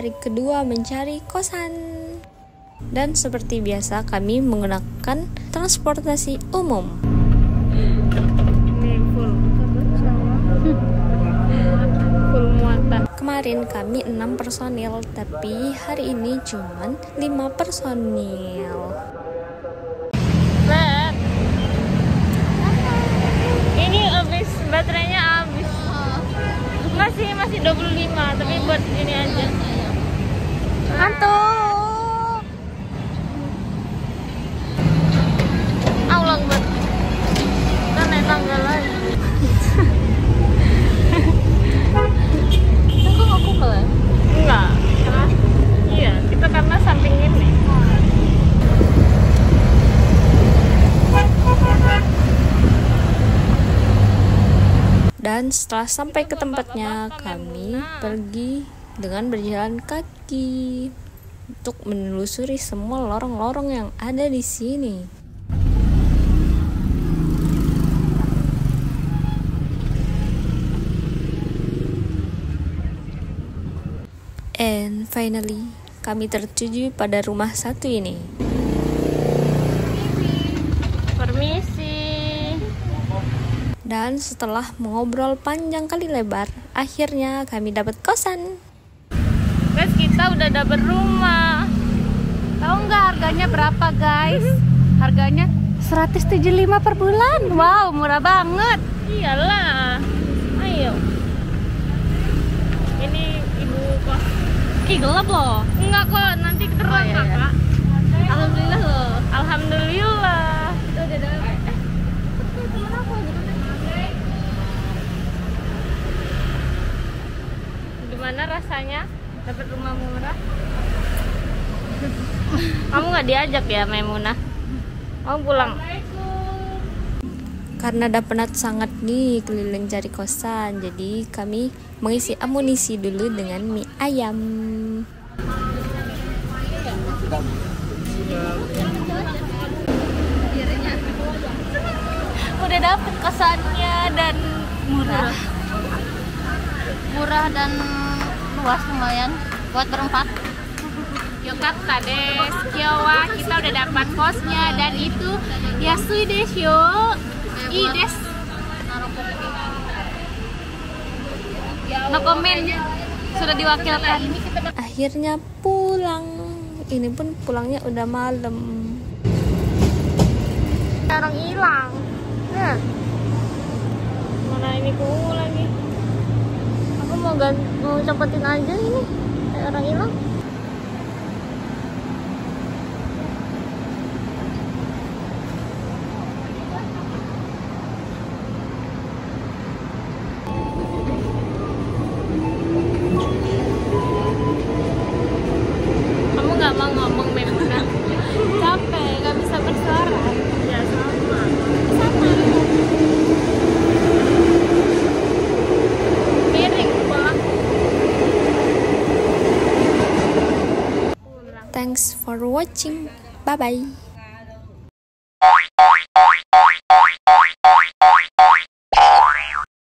hari kedua mencari kosan. Dan seperti biasa kami menggunakan transportasi umum. Ini full muatan. Kemarin kami 6 personil, tapi hari ini cuman 5 personil. Bet, ini habis, baterainya habis. Masih 25, tapi buat ini aja. Ngantuk. Allah buat. Kita naik tangga lagi. Kok nggak pukul ya? Enggak. Iya, kita karena samping ini. Dan setelah sampai ke tempatnya, kami pergi dengan berjalan kaki untuk menelusuri semua lorong-lorong yang ada di sini. And finally, kami tertuju pada rumah satu ini. Permisi. Dan setelah mengobrol panjang kali lebar, akhirnya kami dapat kosan. Guys, kita udah dapet rumah. Tahu nggak harganya berapa, guys? Harganya 175 per bulan. Wow, murah banget. Iyalah. Ayo. Ini ibu kos. Ih, gelap loh. Enggak kok, nanti terang, iya. Kakak. Alhamdulillah loh. Alhamdulillah. Kita udah dapet. Gimana rasanya dapat rumah murah? Kamu nggak diajak ya, Maimunah? Kamu pulang? Karena udah penat sangat nih keliling cari kosan, jadi kami mengisi amunisi dulu dengan mie ayam. Udah dapet kosannya dan murah dan luas, lumayan buat berempat. Yokata des, Kiowa, kita udah dapat kosnya dan itu yasui desu yo. I des. No comment. Sudah diwakilkan. Akhirnya pulang. Ini pun pulangnya udah malam. Orang hilang. Nah. Mana ini kuku lagi? Aku mau copotin aja ini. Kayak orang hilang. Kamu nggak mau ngomong, Maimunah? Capek, nggak bisa bersuara. Ya sama. Miring pulang. Thanks for watching. Bye bye.